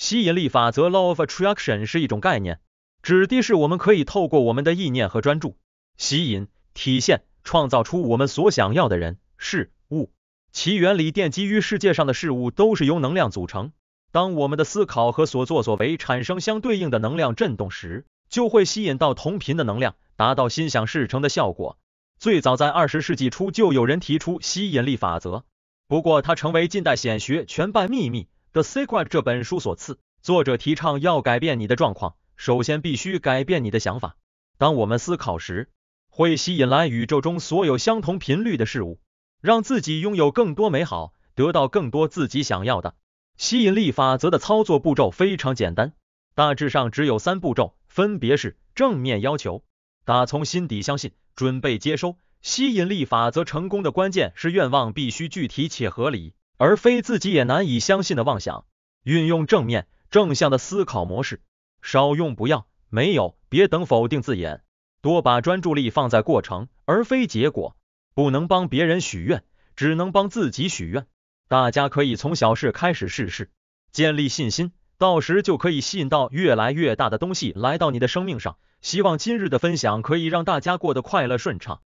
吸引力法则 Law of Attraction 是一种概念，指的是我们可以透过我们的意念和专注，吸引、体现、创造出我们所想要的人、事物。其原理奠基于世界上的事物都是由能量组成，当我们的思考和所作所为产生相对应的能量振动时，就会吸引到同频的能量，达到心想事成的效果。最早在20世纪初就有人提出吸引力法则，不过它成为近代显学全半秘密的 Secret 这本书所赐。作者提倡要改变你的状况，首先必须改变你的想法。当我们思考时，会吸引来宇宙中所有相同频率的事物，让自己拥有更多美好，得到更多自己想要的。吸引力法则的操作步骤非常简单，大致上只有3步骤，分别是正面要求、打从心底相信、准备接收。吸引力法则成功的关键是愿望必须具体且合理，而非自己也难以相信的妄想。运用正面正向的思考模式，少用不要、没有、别等否定字眼，多把专注力放在过程而非结果。不能帮别人许愿，只能帮自己许愿。大家可以从小事开始试试，建立信心，到时就可以吸引到越来越大的东西来到你的生命上。希望今日的分享可以让大家过得快乐顺畅。